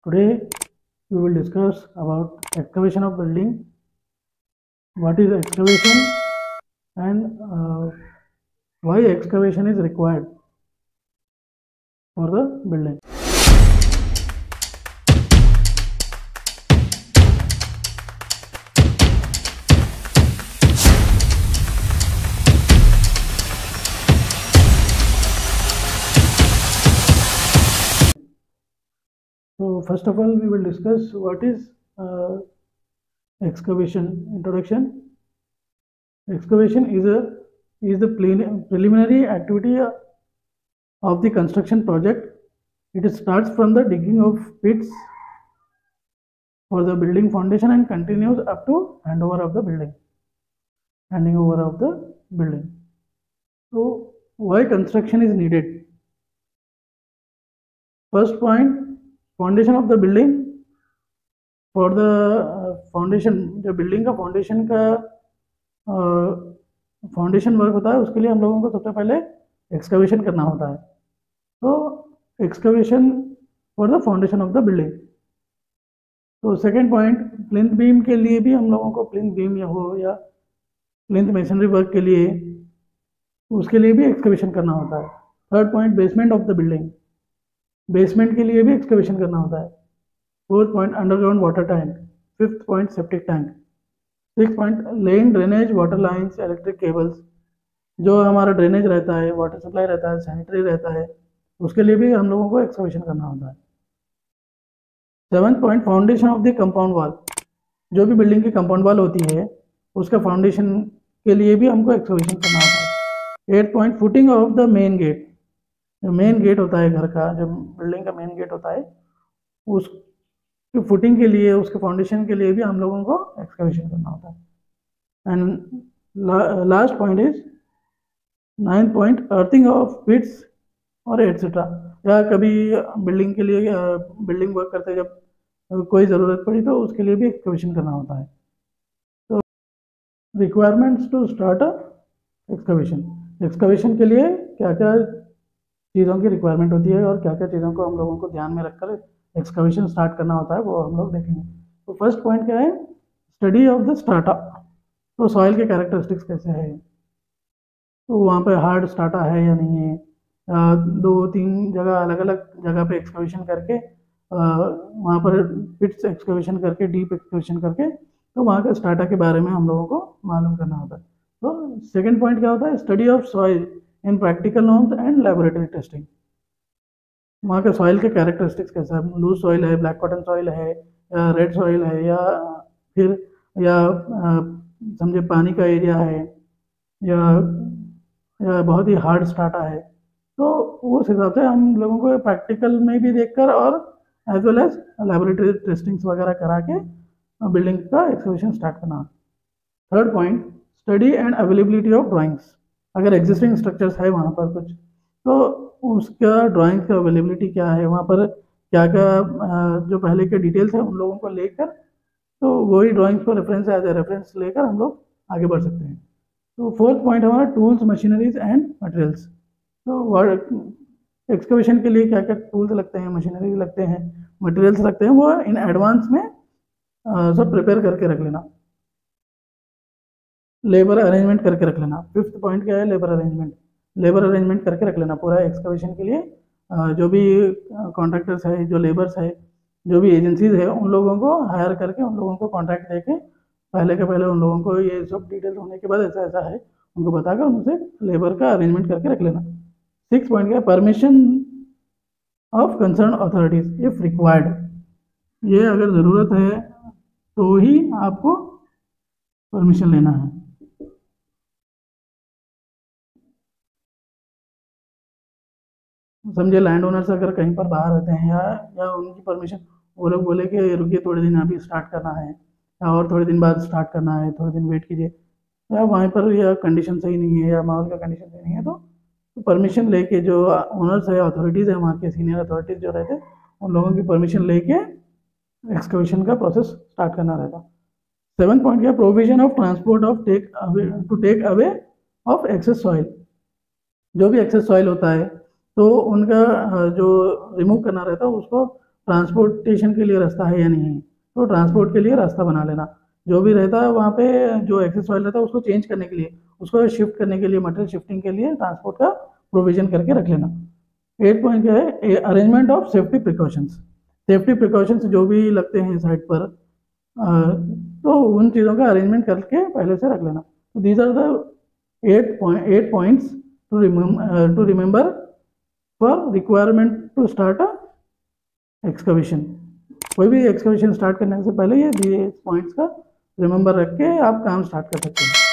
Today we will discuss about excavation of building, what is excavation, and why excavation is required for the building. So first of all, we will discuss what is excavation. Introduction. Excavation is the preliminary activity of the construction project. It starts from the digging of pits for the building foundation and continues up to handing over of the building. So why construction is needed? First point, foundation of the building. For the foundation, जो building का foundation work होता है, उसके लिए हम लोगों को सबसे पहले एक्सकवेशन करना होता है. तो excavation for the foundation of the building. तो सेकेंड पॉइंट, प्लिंथ बीम के लिए भी हम लोगों को प्लिंथ बीम या प्लिंथ मेसनरी वर्क के लिए, उसके लिए भी एक्सकवेशन करना होता है. Third point, basement of the building. Basement के लिए भी एक्सकवेशन करना होता है. Fourth point, underground water tank. Fifth point, septic tank. Six point, laying drainage water lines, electric cables. जो हमारा ड्रेनेज रहता है, वाटर सप्लाई रहता है, सैनिटरी रहता है, उसके लिए भी हम लोगों को एक्सकवेशन करना होता है. Seventh point, foundation of the compound wall. जो भी बिल्डिंग की कंपाउंड वॉल होती है, उसका फाउंडेशन के लिए भी हमको एक्सकवेशन करना होता है. Eight point, footing of the main gate. जो मेन गेट होता है घर का, जो बिल्डिंग का मेन गेट होता है, उसकी फुटिंग के लिए, उसके फाउंडेशन के लिए भी हम लोगों को एक्सकवेशन करना होता है. And last point is ninth point, earthing of pits और एटसेट्रा. या कभी बिल्डिंग के लिए, बिल्डिंग वर्क करते जब कोई ज़रूरत पड़ी तो उसके लिए भी एक्सकवेशन करना होता है. तो requirements to start excavation. Excavation के लिए क्या क्या चीज़ों की रिक्वायरमेंट होती है और क्या क्या चीज़ों को हम लोगों को ध्यान में रखकर एक्सकवेशन स्टार्ट करना होता है, वो हम लोग देखेंगे. तो फर्स्ट पॉइंट क्या है? Study of the strata. तो सॉइल के कैरेक्टरिस्टिक्स कैसे है, तो वहाँ पे हार्ड स्ट्राटा है या नहीं है. दो तीन जगह, अलग अलग जगह पे एक्सकवेशन करके, वहाँ पर पिट्स एक्सकवेशन करके, डीप एक्सकवेशन करके, तो वहाँ के स्ट्राटा के बारे में हम लोगों को मालूम करना होता है. तो सेकेंड पॉइंट क्या होता है? Study of soil in practical norms and laboratory testing. वहाँ के सॉइल के कैरेक्टरिस्टिक्स कैसा है, लूज सॉइल है, ब्लैक कॉटन सॉइल है, या रेड सॉइल है, या समझे पानी का एरिया है, या बहुत ही हार्ड स्ट्राटा है. तो उस हिसाब से हम लोगों को प्रैक्टिकल में भी देखकर और as well as laboratory testings वगैरह करा के बिल्डिंग का एक्सकवेशन स्टार्ट करना. Third point, study and availability of drawings. अगर एग्जिस्टिंग स्ट्रक्चर्स है वहाँ पर कुछ, तो उसका ड्राइंग का अवेलेबिलिटी क्या है, वहाँ पर क्या क्या जो पहले के डिटेल्स है उन लोगों को लेकर, तो वही ड्राइंग्स को रेफरेंस एज ए रेफरेंस लेकर हम लोग आगे बढ़ सकते हैं. तो फोर्थ पॉइंट हमारा टूल्स, मशीनरीज एंड मटेरियल्स. तो एक्सकवेशन के लिए क्या क्या टूल्स लगते हैं, मशीनरीज लगते हैं, मटेरियल्स लगते हैं, वो इन एडवांस में सब प्रिपेयर करके रख लेना. लेबर अरेंजमेंट करके रख लेना. फिफ्थ पॉइंट क्या है? Labour arrangement. लेबर अरेंजमेंट करके रख लेना पूरा एक्सकवेशन के लिए. जो भी कॉन्ट्रैक्टर्स है, जो लेबर्स है, जो भी एजेंसीज है, उन लोगों को हायर करके, उन लोगों को कॉन्ट्रैक्ट देके पहले के पहले उन लोगों को ये सब डिटेल्स होने के बाद ऐसा ऐसा है उनको बताकर उनसे लेबर का अरेंजमेंट करके रख लेना. सिक्स पॉइंट क्या है? Permission of concern authorities if required. ये अगर ज़रूरत है तो ही आपको परमिशन लेना है. समझे, लैंड ओनर्स अगर कहीं पर बाहर रहते हैं, या उनकी परमिशन, वो लोग बोले कि रुकिए थोड़े दिन अभी स्टार्ट करना है, या और थोड़े दिन बाद स्टार्ट करना है, थोड़े दिन वेट कीजिए, या वहाँ पर या कंडीशन सही नहीं है, या माहौल का कंडीशन सही नहीं है, तो परमिशन लेके जो ओनर्स है, अथॉरिटीज़ है, वहाँ के सीनियर अथॉरिटीज़ जो रहते हैं, उन लोगों की परमिशन लेके एक्सकवेशन का प्रोसेस स्टार्ट करना रहता. सेवन पॉइंट क्या? Provision of transport of take away of excess soil. जो भी एक्सेस सॉइल होता है, तो उनका जो रिमूव करना रहता है, उसको ट्रांसपोर्टेशन के लिए रास्ता है या नहीं है, तो ट्रांसपोर्ट के लिए रास्ता बना लेना। जो भी रहता है वहाँ पे जो एक्सेस सॉइल रहता है उसको चेंज करने के लिए, उसको शिफ्ट करने के लिए, मटेरियल शिफ्टिंग के लिए ट्रांसपोर्ट का प्रोविजन करके रख लेना। 8 पॉइंट क्या है, arrangement of safety precautions. Safety precautions जो भी लगते हैं साइट पर, तो उन चीज़ों का अरेंजमेंट करके पहले से रख लेना। तो these are the 8 points to remember for requirement to start a excavation. कोई भी एक्सकवेशन स्टार्ट करने से पहले ये पॉइंट्स का रिमेंबर रख के आप काम स्टार्ट कर सकते हैं।